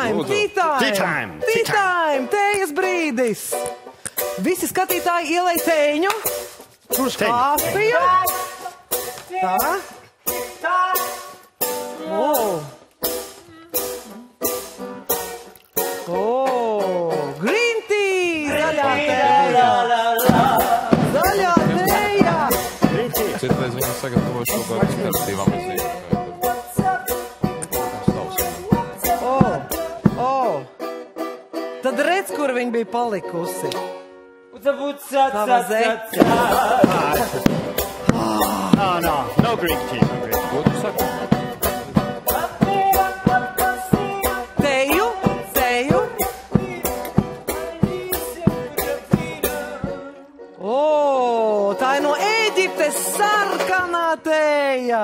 time, tējas brīdis. Visi skatītāji ielej tēņu. Kurš kāpīja? Tā. Green tea, zaļā tēja. Zaļā tēja. Citreiz viņi sagatavo šo kā eksperitīvām izdzīvām. Tad redz, kur viņa bija palikusi. Tava zeķa. No green tea. Ko tu saki? Teju. Tā ir no Ēģiptes sarkanā tēja.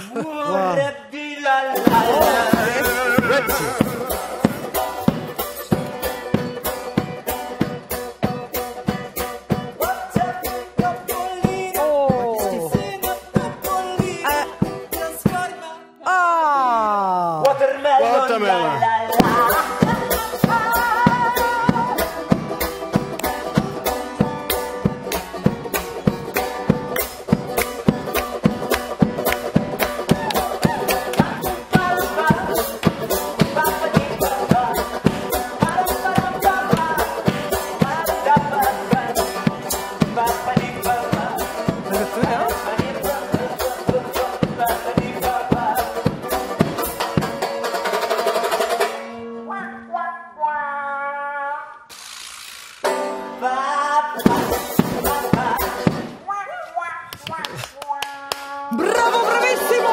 Bravo, bravissimo!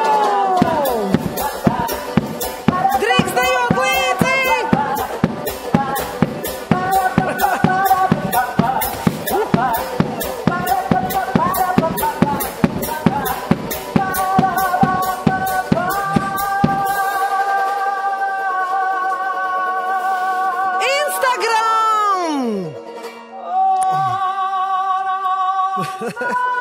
Drīkst dejot līdzi! Instagram!